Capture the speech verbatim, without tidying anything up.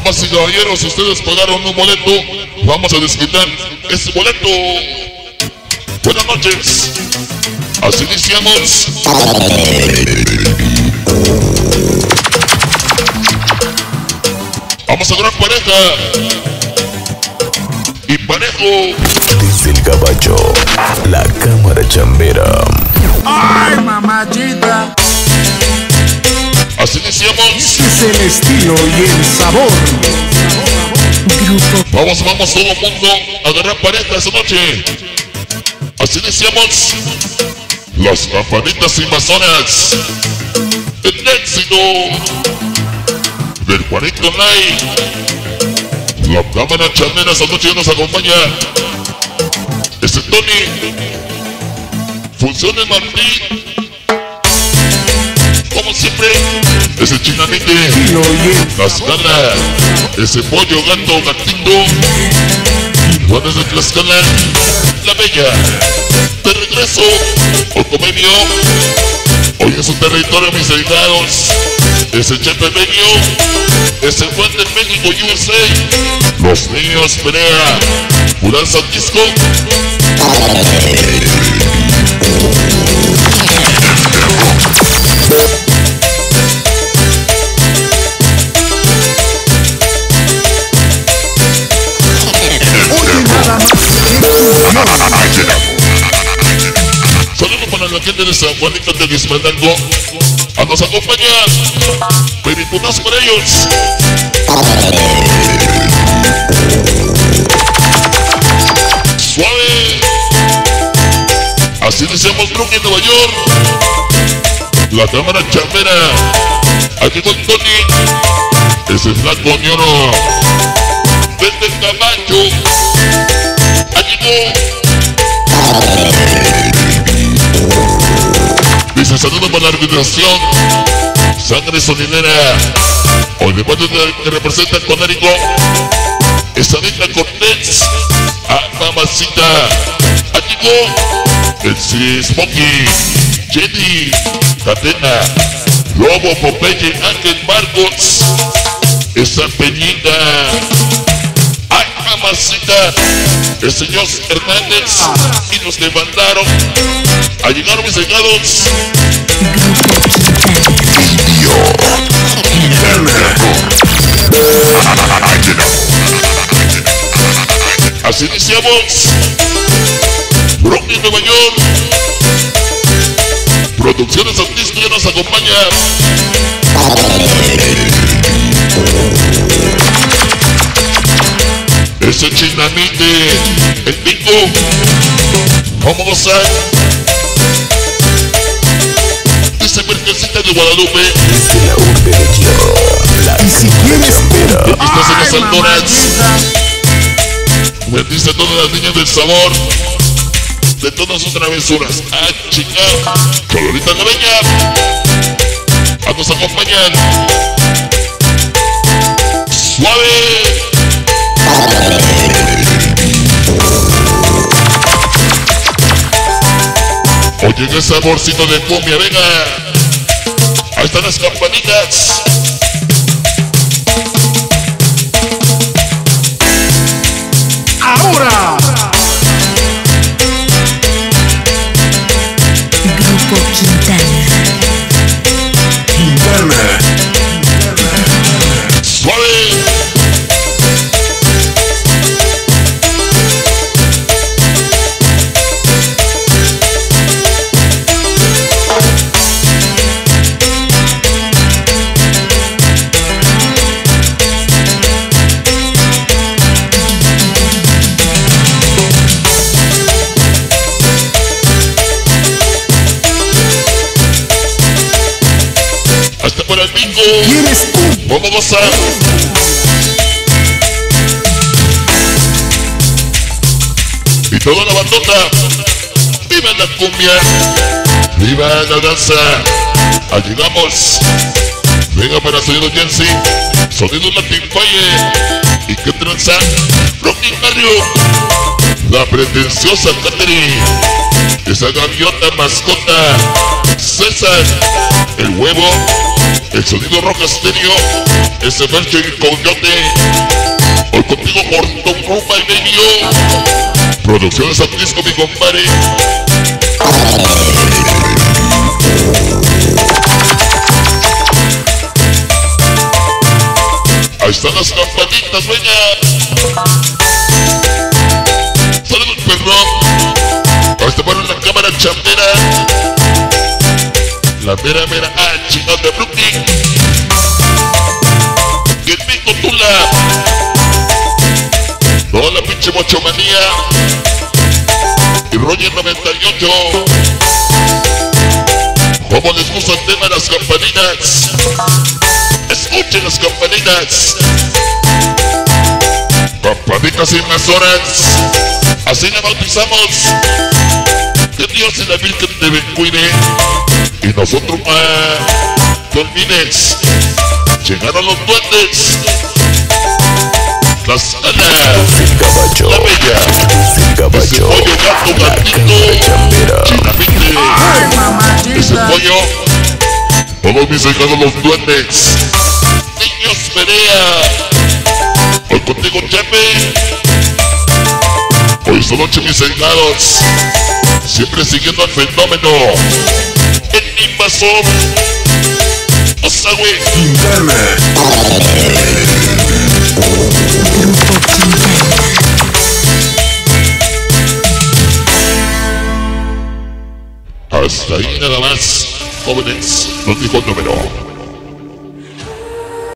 Damas y caballeros, si ustedes pagaron un boleto, vamos a desquitar ese boleto. Buenas noches. Así iniciamos. Vamos a gran pareja. Y parejo. Desde el Gabacho, la cámara chambera. ¡Ay, mamachita! Así iniciamos. Ese es el estilo y el sabor. Grupo. Vamos, vamos todo el mundo a agarrar pareja esta noche. Así iniciamos. Las campanitas invasoras. El éxito del Juanito Online. La cámara chambera esta noche nos acompaña. Este Tony. Funciona Martín. Como siempre, ese Chinamite, la escala, ese pollo, gato, gatito, Juanes de Tlaxcala, la bella, de regreso, Ocomedio, hoy en su territorio, mis dedicados, ese Chepemeño, ese Juan de México, U S A, los niños Perea, Purán Santisco. Saludos para la gente de San Juanito de Guismandango. A nos acompañan periputas para ellos. Suave. Así decíamos Brooklyn, Nueva York. La cámara chambera. Aquí con Tony. Ese flaco ñoro. Desde el Cabacho. Aquí con. Dice saludos para la organización Sangre Sonidera. Hoy de parte que representa el Conérico. Esa Anita Cortés. A mamacita. Aquí con. El Smokey. Jenny. Catena. Lobo, Popeye, Ángel Marcos. Esa Peñita. Ay, mamacita. El señor Hernández. Y nos levantaron. A llegar mis llegados. Así iniciamos. Brooklyn, Nueva York. Producciones Santisco ya nos acompaña. Ese Chinamite, el pico. Vamos a. Dice Mercecita de Guadalupe. Desde la urbe de hierro, la cámara chambera. Aquí estás en las alturas. Bendice a todas las niñas del sabor. De todas sus travesuras. Ah, chica. Colorita Naveña. A nos acompañan. Suave. Oye, qué saborcito de cumbia, venga. Ahí están las campanitas. Ahora. Grupo Quintana. Quintana. Suave. Hasta para el bingo. ¿Quieres tú? Vamos a gozar. Y toda la bandota. ¡Viva la cumbia! ¡Viva la danza! Allí llegamos. Venga para sonido Jensi. Sonido Latin Falle. ¿Y qué tranza? Brooklyn Barrio. La pretenciosa Catherine. Esa gaviota mascota. César. El huevo. El sonido rojo estéreo. Ese Belcho y Coyote. Castillo. Producciones Atlisco, mi compadre. Ahí están las campanitas, venga. Saludos, perrón. Ahí está para la cámara chambera. La mera, mera, ah, chingón de Brooklyn. Y el Mico Tula. Toda la pinche mochomanía. Y Roger noventa y ocho. ¿Cómo les gusta el tema de las campanitas? Escuchen las campanitas. Campanitas invasoras. Así la bautizamos. Que Dios y la Virgen te cuide. Y nosotros, ah, no olvides. Llegaron los duendes. Las alas. El caballo. La bella. El caballo. Ese pollo, gato, La gatito. cámara chambera. Chinamite. Ay, Ese mamachita. pollo. Todos mis hijados los duendes. Niños Perea. Hoy contigo, Chepe. Hoy esta noche mis hijados. Siempre siguiendo al fenómeno. El invasor. O sea, güey. Quintana. Grupo Quintana. Hasta ahí nada más, jóvenes, nos dijo el número.